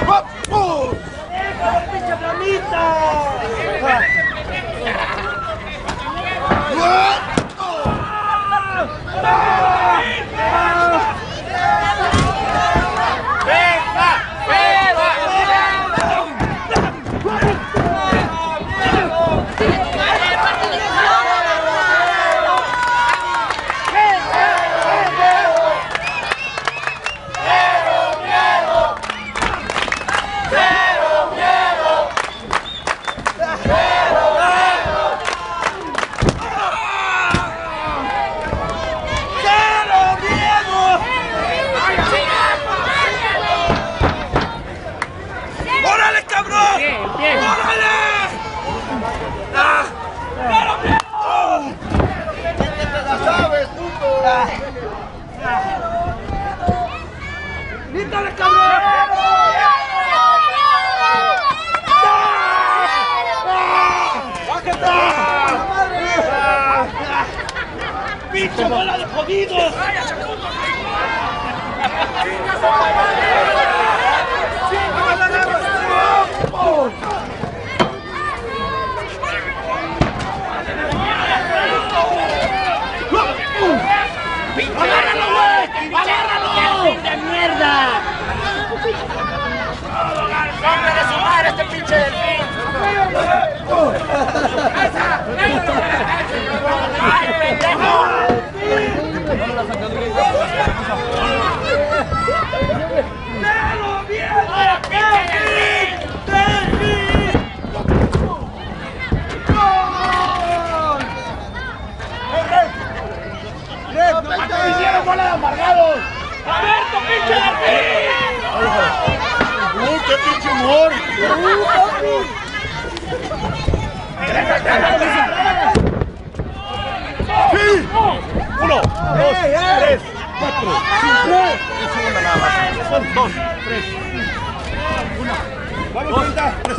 ¡Pinche flamita! ¡Grítale, cabrón! ¡Pinche bola de jodidos! ¡Agárralo, güey! ¡Agárralo! ¡De mierda! ¡Hombre de su madre este pinche delfín! ¡Ay, pendejo! ¡Déjalo bien! ¡Ahora, pinche delfín! ¡Delfín! ¡Gol! ¡A qué hicieron bola de amargados! ¡Alberto, pinche delfín! ¡Qué pinche humor! ¡Sí! 1, 2, 3, 4, 5. Un segundo nada más. Son 2, 3, 1. Vamos, 30,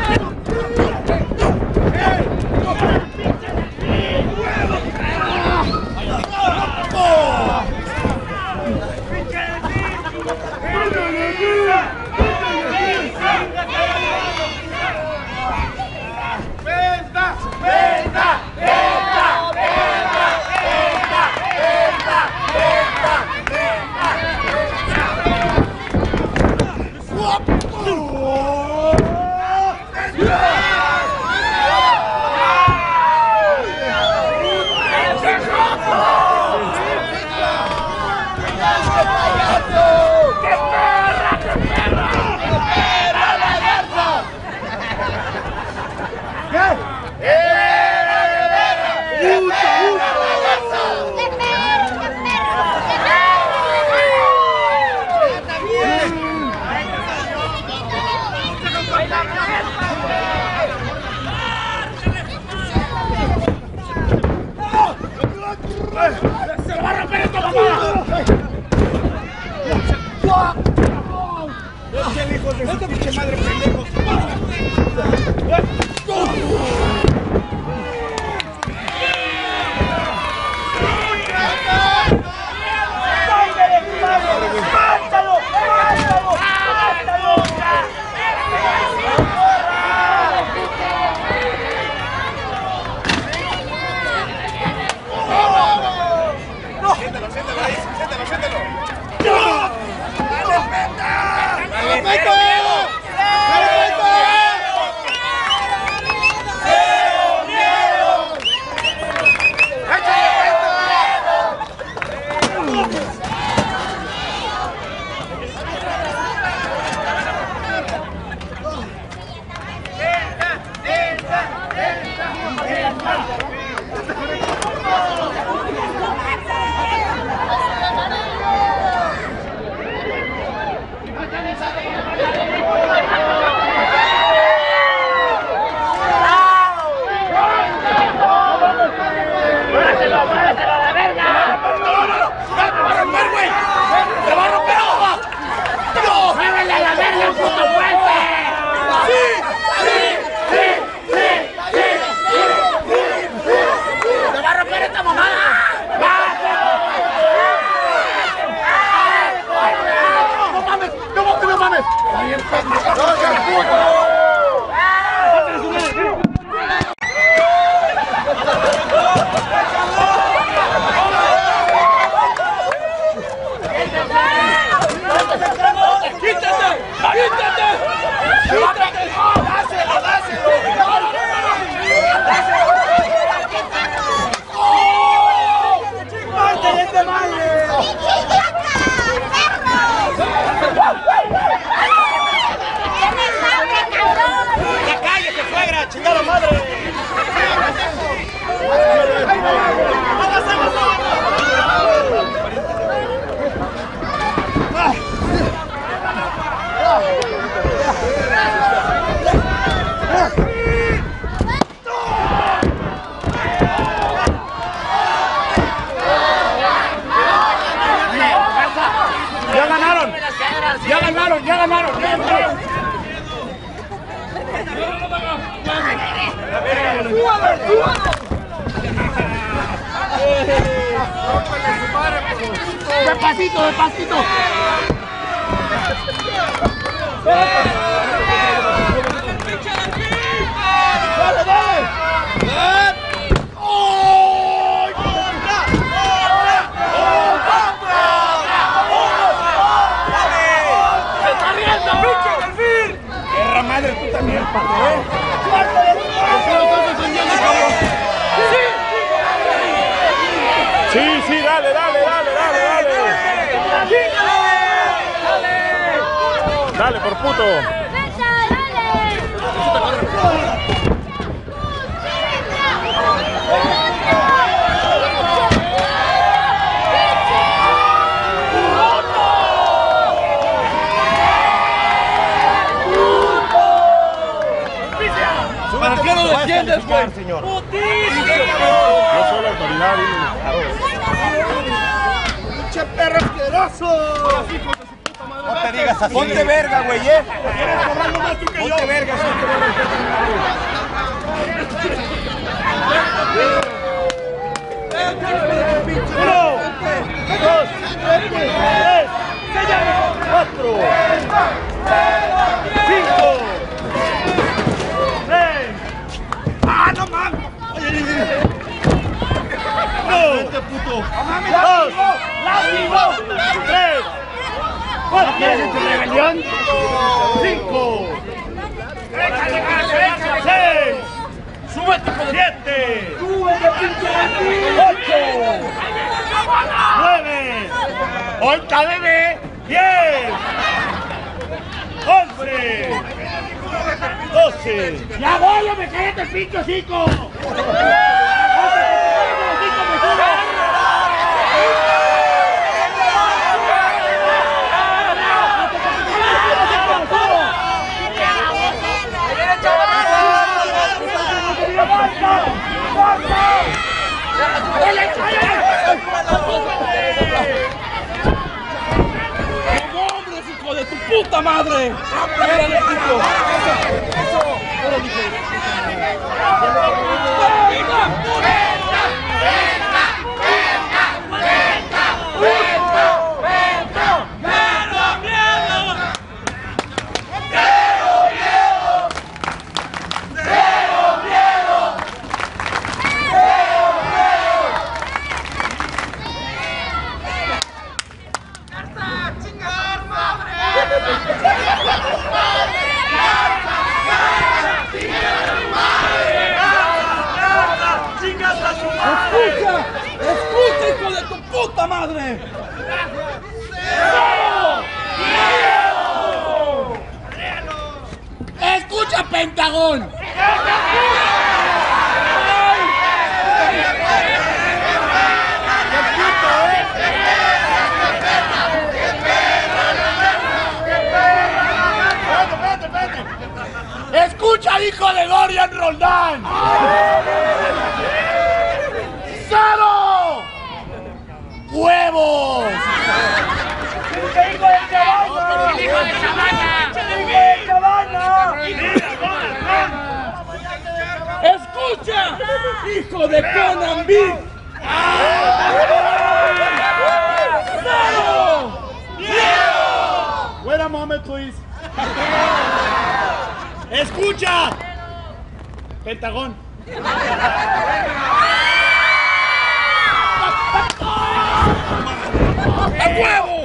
¡se lo va a romper esto, mamá! ¡Echen, hijos de su pinche madre, pendejos! ¡Mátalo! ¡Mátalo! ¡Mátalo! ¡No! Siéntalo ahí. Ya ganaron, ya ganaron. Despacito, despacito. Dale, dale. Se está riendo. Guerra madre, tú también, pato, Sí, sí, dale, dale, dale, dale, dale. Dale, por puto. ¿Para qué lo defiendes, güey? Señor. ¡Putísimo! Yo soy la autoridad. ¡Pinche perro asqueroso! No te digas así. Ponte verga, güey, Ponte verga, Uno, dos, tres, cuatro, cinco, seis. ¡Ah, no mames! ¡No! ¡Dos! ¡Látigo! ¡Tres! ¡Cuatro! ¿Quieres en tu rebelión? ¡Cinco! ¡Seis! ¡Súbete, ¡siete! ¡Súbete, pinche! ¡Ocho! ¡Nueve! ¡Oita, bebé! ¡10! ¡11! 12. ¡Ya voy, me cállate el pincho, chico! ¡Hombres, hijo de tu puta madre! ¡Órale, hijo! ¡Escucha, hijo de tu puta madre! ¡Escucha, Pentagón! ¡Escucha, hijo de Dorian Roldán! ¡Cero! ¡Huevos! ¡Hijo de Cabana! ¡Hijo de Cabana! ¡Escucha, hijo de Conan Big! ¡Cero! Wait a moment, please. ¡Escucha! Pentagón. ¡A huevo!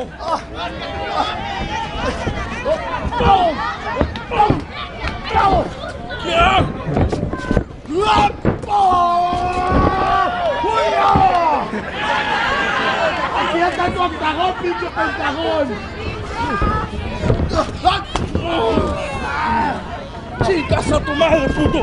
¡Aquí está tu octagón, pinche Pentagón! ¡Chicas a tu madre, puto!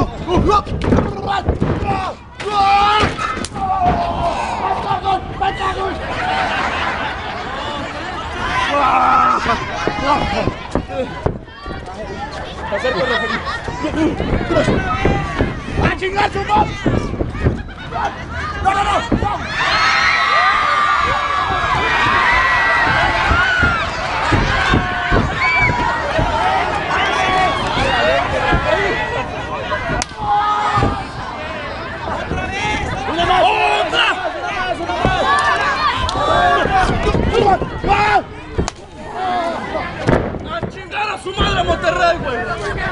¡A chingar su madre! ¡No, no, no! a Monterrey, güey.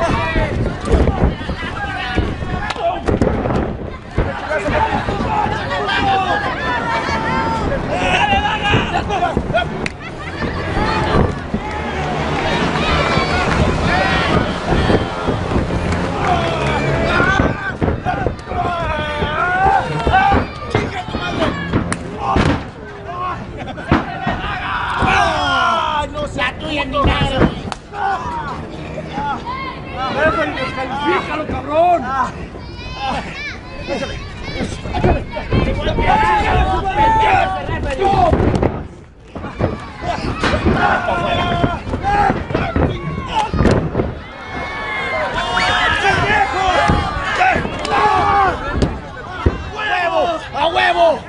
¡Descalifícalo, cabrón! ¡A huevo!